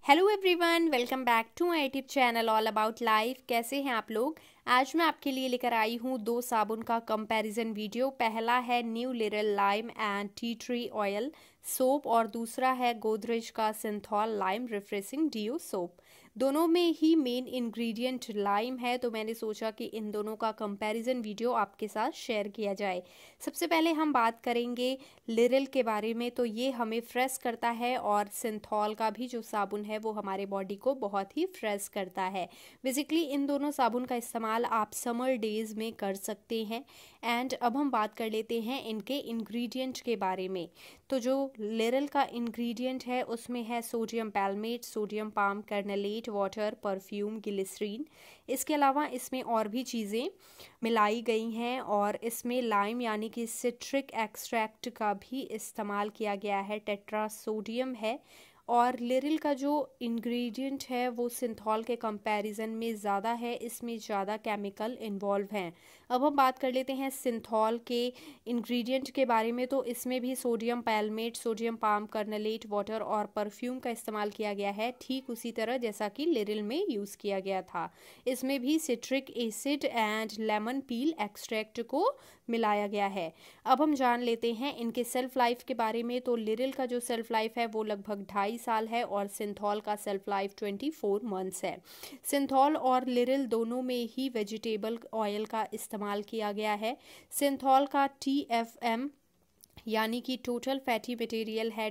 Hello everyone, welcome back to my YouTube channel all about life. कैसे हैं आप लोग। आज मैं आपके लिए लेकर आई हूँ दो साबुन का कंपैरिजन वीडियो। पहला है new Liril lime and tea tree oil soap और दूसरा है गोदरेज का Cinthol lime refreshing deo soap. दोनों में ही मेन इंग्रेडिएंट लाइम है, तो मैंने सोचा कि इन दोनों का कंपैरिजन वीडियो आपके साथ शेयर किया जाए। सबसे पहले हम बात करेंगे लिरिल के बारे में। तो ये हमें फ्रेश करता है और सिंथॉल का भी जो साबुन है वो हमारे बॉडी को बहुत ही फ्रेश करता है। बेसिकली इन दोनों साबुन का इस्तेमाल आप समर डेज में कर सकते हैं। एंड अब हम बात कर लेते हैं इनके इंग्रेडिएंट के बारे में। तो जो लिरिल का इंग्रेडिएंट है उसमें है sodium palmate, sodium palm kernelate, water, perfume, glycerine. इसके अलावा इसमें और भी चीज़ें मिलाई गई हैं और इसमें लाइम यानी कि सिट्रिक एक्सट्रैक्ट का भी इस्तेमाल किया गया है। टेट्रा सोडियम है और लिरिल का जो इंग्रेडिएंट है वो सिंथॉल के कंपैरिजन में ज़्यादा है, इसमें ज़्यादा केमिकल इन्वॉल्व हैं। अब हम बात कर लेते हैं सिंथॉल के इंग्रेडिएंट के बारे में। तो इसमें भी sodium palmate, sodium palm kernelate, water और परफ्यूम का इस्तेमाल किया गया है, ठीक उसी तरह जैसा कि लिरिल में यूज़ किया गया था। इसमें भी citric acid and lemon peel extract को मिलाया गया है। अब हम जान लेते हैं इनके सेल्फ लाइफ के बारे में। तो लिरिल का जो सेल्फ लाइफ है वो लगभग 2.5 साल है और सिंथॉल का सेल्फ लाइफ 24 मंथ्स है। सिंथॉल और लिरिल दोनों में ही वेजिटेबल ऑयल का इस्तेमाल किया गया है। सिंथॉल का TFM यानी कि टोटल फैटी मटेरियल है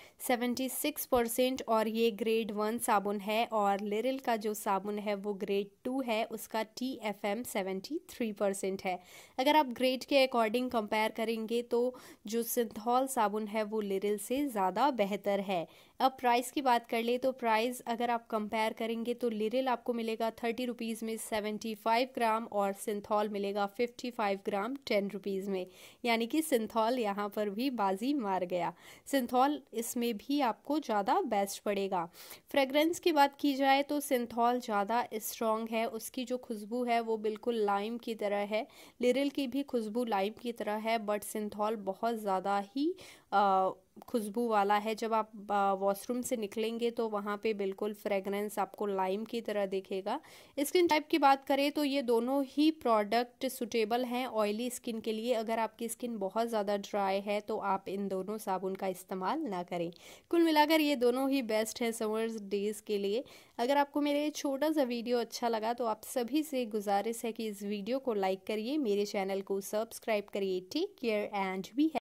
76% और ये ग्रेड 1 साबुन है। और लिरिल का जो साबुन है वो ग्रेड 2 है, उसका TFM 73% है। अगर आप ग्रेड के अकॉर्डिंग कंपेयर करेंगे तो जो सिंथॉल साबुन है वो लिरिल से ज़्यादा बेहतर है। अब प्राइस की बात कर ले तो प्राइस अगर आप कंपेयर करेंगे तो लिरिल आपको मिलेगा 30 रुपीज़ में 75 ग्राम और सिंथॉल मिलेगा 55 ग्राम 10 रुपीज़ में, यानी कि सिंथॉल यहाँ पर भी बाजी मार गया। सिंथॉल इसमें भी आपको ज़्यादा बेस्ट पड़ेगा। फ्रेगरेंस की बात की जाए तो सिंथॉल ज़्यादा स्ट्रॉन्ग है, उसकी जो खुशबू है वो बिल्कुल लाइम की तरह है। लिरिल की भी खुशबू लाइम की तरह है, बट सिंथॉल बहुत ज़्यादा ही खुशबू वाला है। जब आप वॉशरूम से निकलेंगे तो वहाँ पे बिल्कुल फ्रेगरेंस आपको लाइम की तरह दिखेगा। स्किन टाइप की बात करें तो ये दोनों ही प्रोडक्ट सुटेबल हैं ऑयली स्किन के लिए। अगर आपकी स्किन बहुत ज़्यादा ड्राई है तो आप इन दोनों साबुन का इस्तेमाल ना करें। कुल मिलाकर ये दोनों ही बेस्ट है समर्स डेज़ के लिए। अगर आपको मेरे छोटा सा वीडियो अच्छा लगा तो आप सभी से गुजारिश है कि इस वीडियो को लाइक करिए, मेरे चैनल को सब्सक्राइब करिए। Take care and B